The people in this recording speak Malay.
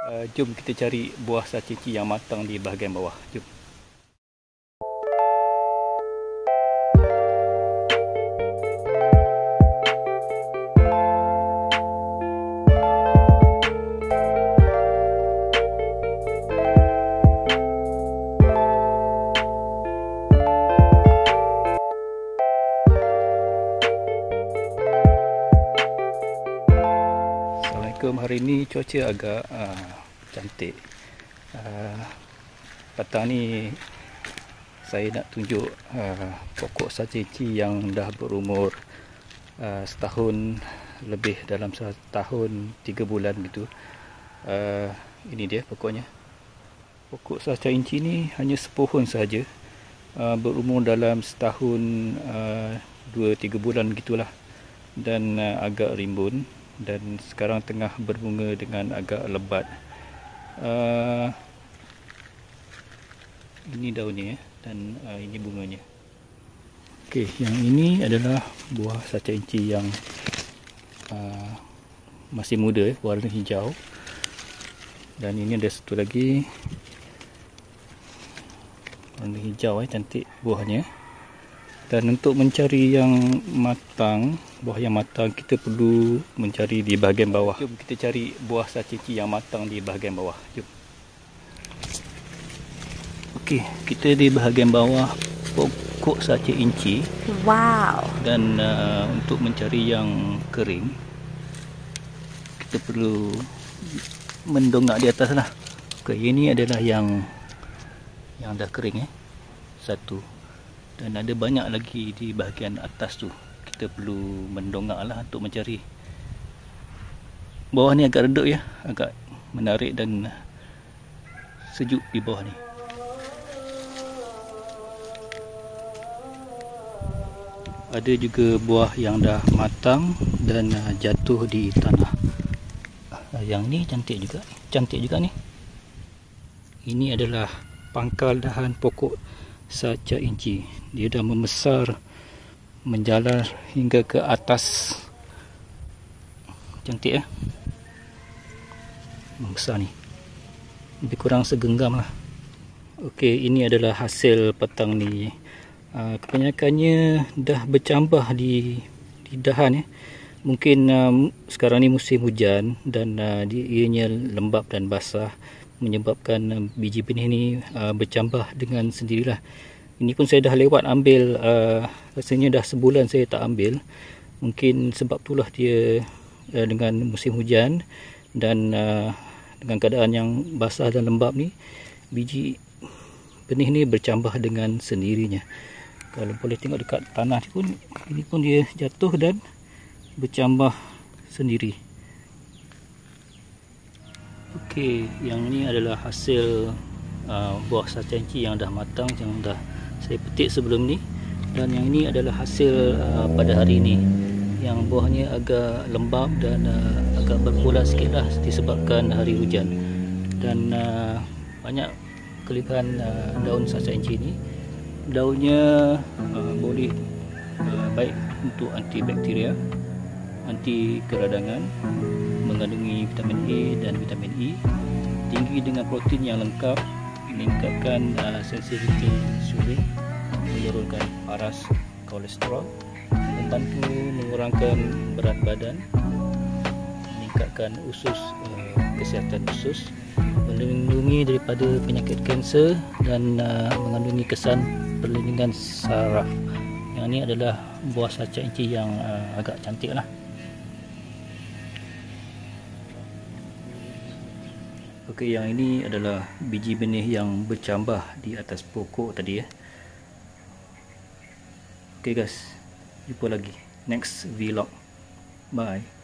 Jom kita cari buah sacici yang matang di bahagian bawah. Jom. Hari ini cuaca agak cantik. Petang ni saya nak tunjuk pokok sacici yang dah berumur setahun lebih, dalam setahun 3 bulan gitu. Ini dia pokoknya. Pokok sacici ni hanya sepohon saja, berumur dalam setahun 2-3 bulan gitulah, dan agak rimbun. Dan sekarang tengah berbunga dengan agak lebat. Ini daunnya dan ini bunganya. Okey, yang ini adalah buah sacici yang masih muda, warna hijau. Dan ini ada satu lagi warna hijau, cantik buahnya. Dan untuk mencari yang matang, buah yang matang, kita perlu mencari di bahagian bawah. Jom kita cari buah sacici yang matang di bahagian bawah. Jom. Okey, kita di bahagian bawah pokok sacici. Wow. Dan untuk mencari yang kering, kita perlu mendongak di atas lah. Okey, ini adalah yang dah kering satu. Dan ada banyak lagi di bahagian atas tu. Kita perlu mendongak lah untuk mencari. Bawah ni agak redup agak menarik dan sejuk di bawah ni. Ada juga buah yang dah matang dan jatuh di tanah. Yang ni cantik juga ni. Ini adalah pangkal dahan pokok sacici. Dia dah membesar, menjalar hingga ke atas. Cantik membesar ni. Lebih kurang segenggam lah. Okey, ini adalah hasil petang ni. Kebanyakannya dah bercambah di dahan Mungkin sekarang ni musim hujan dan ianya lembap dan basah, menyebabkan biji benih ni bercambah dengan sendirilah. Ini pun saya dah lewat ambil, rasanya dah sebulan saya tak ambil. Mungkin sebab itulah dia dengan musim hujan dan dengan keadaan yang basah dan lembap ni, biji benih ni bercambah dengan sendirinya. Kalau boleh tengok dekat tanah ni pun, ini pun dia jatuh dan bercambah sendiri. Okey, yang ni adalah hasil buah sacici yang dah matang, yang dah saya petik sebelum ni. Dan yang ini adalah hasil pada hari ini, yang buahnya agak lembab dan agak berpola sikit lah disebabkan hari hujan. Dan banyak kelebihan daun sacici ni. Daunnya boleh baik untuk antibakteria, anti keradangan, mengandungi vitamin A dan vitamin E, tinggi dengan protein yang lengkap, meningkatkan sensitiviti insulin, menurunkan paras kolesterol, membantu mengurangkan berat badan, meningkatkan kesihatan usus, melindungi daripada penyakit kanser, dan mengandungi kesan perlindungan saraf. Yang ini adalah buah sacici yang agak cantik lah. Okey, yang ini adalah biji benih yang bercambah di atas pokok tadi Okey guys, jumpa lagi next vlog. Bye.